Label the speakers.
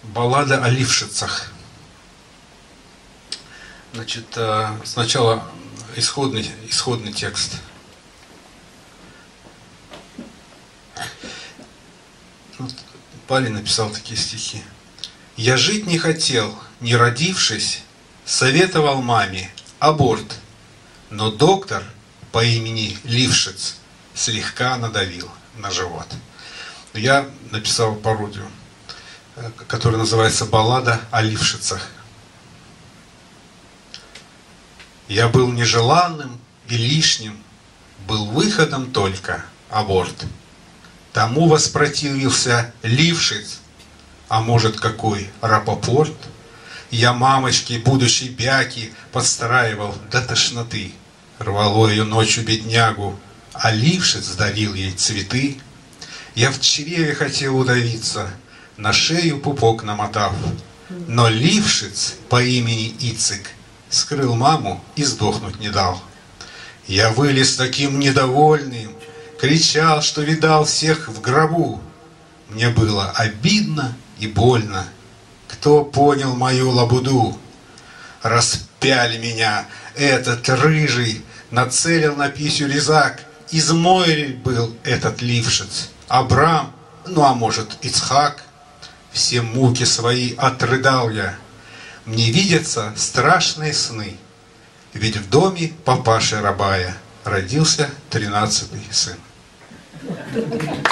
Speaker 1: Баллада о Лившицах. Значит, сначала исходный текст. Вот парень написал такие стихи. «Я жить не хотел, не родившись, советовал маме аборт, но доктор по имени Лившиц слегка надавил на живот». Я написал пародию, которая называется «Баллада о Лившицах». Я был нежеланным и лишним, был выходом только аборт. Тому воспротивился Лившиц, а может какой Рапопорт. Я мамочке будущей бяки подстраивал до тошноты. Рвало ее ночью беднягу, а Лившиц дарил ей цветы. Я в чреве хотел удавиться, на шею пупок намотав, но Лившиц по имени Ицик скрыл маму и сдохнуть не дал. Я вылез таким недовольным, кричал, что видал всех в гробу. Мне было обидно и больно. Кто понял мою лабуду? Распяли меня этот рыжий, нацелил на писю резак. Из Мойры был этот Лившиц, Абрам, ну а может Ицхак. Все муки свои отрыдал я. Мне видятся страшные сны, ведь в доме папаши Рабая родился 13-й сын.